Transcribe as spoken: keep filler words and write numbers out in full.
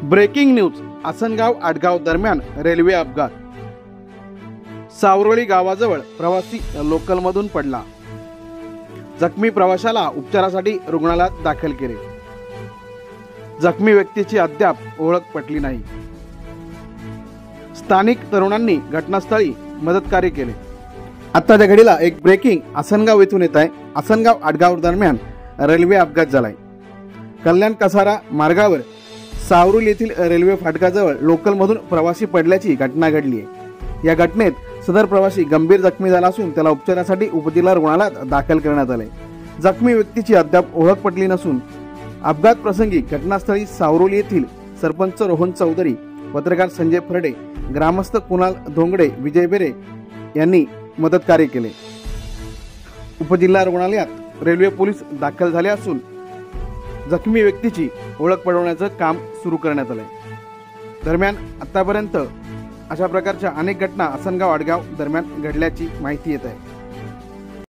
Breaking news. Asangaon Adgaon दरम्यान railway अपघात। सावरोळी गावाजवळ प्रवासी लोकलमधून पडला। जखमी प्रवाशाला उपचारासाठी रुग्णालयात दाखल केले। जखमी व्यक्तीची अद्याप ओळख पटली नाही। स्थानिक तरुणांनी घटनास्थळी मदतकार्य केले। आत्ताच्या घडीला एक ब्रेकिंग आसनगाव येथून येत आहे। आसनगाव आडगाव दरम्यान रेल्वे अपघात झालाय। कल्याण कसारा मार्गावर सावरोली येथील रेल्वे फाटकाजवळ लोकलमधून प्रवासी पडल्याची घटना घडली आहे। या घटनेत सदर प्रवासी गंभीर जखमी झाला असून त्याला उपचारासाठी उपजिल्हा रुग्णालयात दाखल करण्यात आले। जखमी व्यक्तीची अद्याप ओळख पटली नसून अपघात प्रसंगी घटनास्थळी सावरोली येथील सरपंच रोहन चौधरी, पत्रकार संजय फरडे, ग्रामस्थ कुणाल धोंगडे, विजय बेरे यांनी मदतकार्य केले। उपजिल्हा रुग्णालयात रेल्वे पोलीस दाखल झाले असून जखमी व्यक्तीची ओळख पटवण्याचं काम सुरू करण्यात आले। दरम्यान आतापर्यंत अशा प्रकारच्या अनेक घटना आसनगाव आडगाव दरम्यान घडल्याची माहिती येत आहे।